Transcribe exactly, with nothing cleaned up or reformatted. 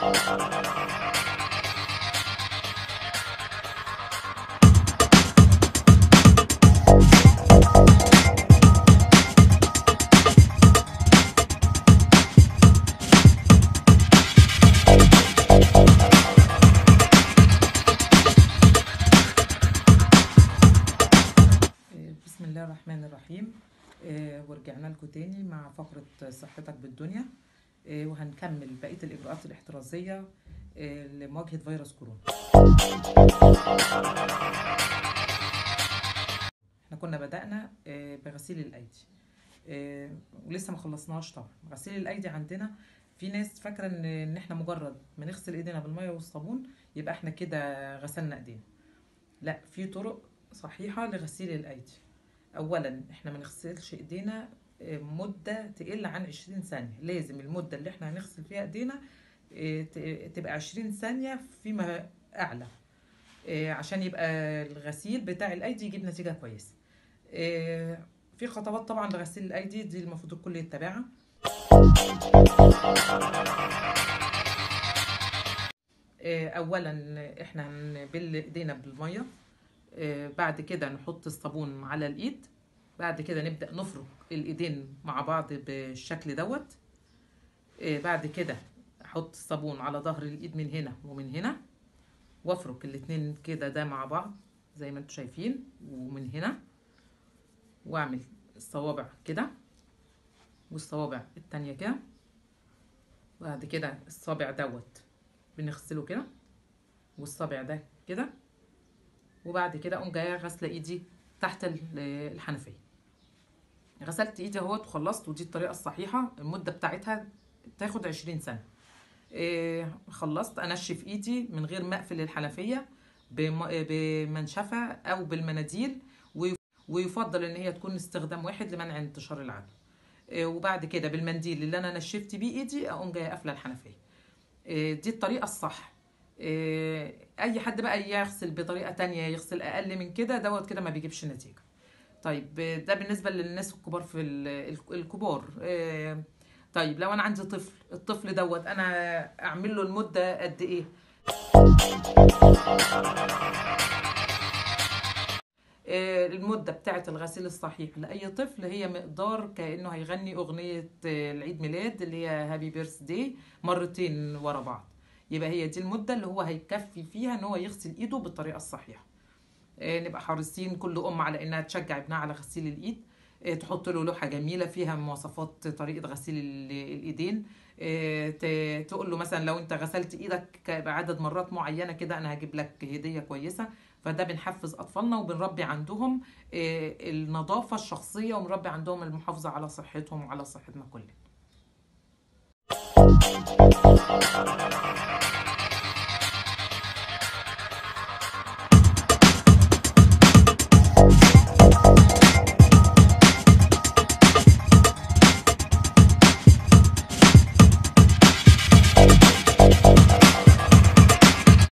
بسم الله الرحمن الرحيم. آه ورجعنا لكم تاني مع فقرة صحتك بالدنيا. آه وهنكمل بقية الإجراءات الاحترازية آه لمواجهة فيروس كورونا. احنا كنا بدأنا آه بغسيل الأيدي آه ولسه ما خلصناش. طبعا غسيل الأيدي عندنا في ناس فاكرة ان ان احنا مجرد ما نغسل ايدينا بالمية والصابون يبقى احنا كده غسلنا ايدينا. لا، في طرق صحيحة لغسيل الأيدي. اولا احنا ما نغسلش ايدينا مده تقل عن عشرين ثانيه. لازم المده اللي احنا هنغسل فيها ايدينا تبقى عشرين ثانيه فيما اعلى، عشان يبقى الغسيل بتاع الايدي يجيب نتيجه كويسه. في خطوات طبعا لغسيل الايدي دي المفروض الكل يتبعها. اولا احنا هنبل ايدينا بالميه، بعد كده نحط الصابون على الايد، بعد كده نبدأ نفرك الايدين مع بعض بالشكل دوت. بعد كده احط الصابون على ظهر الايد من هنا ومن هنا، وافرك الاتنين كده ده مع بعض زي ما انتم شايفين، ومن هنا واعمل الصوابع كده والصوابع التانية كده. بعد كده الصابع دوت بنغسله كده والصابع ده كده، وبعد كده اقوم جايه غاسله ايدي تحت الحنفيه. غسلت ايدي اهوت وخلصت، ودي الطريقه الصحيحه. المده بتاعتها تاخد عشرين ثانيه. إيه خلصت انشف ايدي من غير ما اقفل الحنفيه بمنشفه او بالمناديل، ويفضل ان هي تكون استخدام واحد لمنع انتشار العدوى. إيه وبعد كده بالمنديل اللي انا نشفت بيه ايدي اقوم جايه قافله الحنفيه. إيه دي الطريقه الصح. إيه اي حد بقى يغسل بطريقه تانية يغسل اقل من كده دوت كده ما بيجيبش نتيجه. طيب ده بالنسبه للناس الكبار في الكبار. إيه طيب لو انا عندي طفل، الطفل دوت انا اعمل له المده قد ايه؟ المده بتاعه الغسيل الصحيح لاي طفل هي مقدار كانه هيغني اغنيه العيد ميلاد اللي هي هابي بيرث داي مرتين ورا بعض. يبقى هي دي المده اللي هو هيكفي فيها ان هو يغسل ايده بالطريقه الصحيحه. نبقى حريصين كل ام على انها تشجع ابنها على غسيل الايد، تحط له لوحه جميله فيها مواصفات طريقه غسيل الايدين، تقول له مثلا لو انت غسلت ايدك بعدد مرات معينه كده انا هجيب لك هديه كويسه. فده بنحفز اطفالنا وبنربي عندهم النظافه الشخصيه، ونربي عندهم المحافظه على صحتهم وعلى صحتنا كلنا.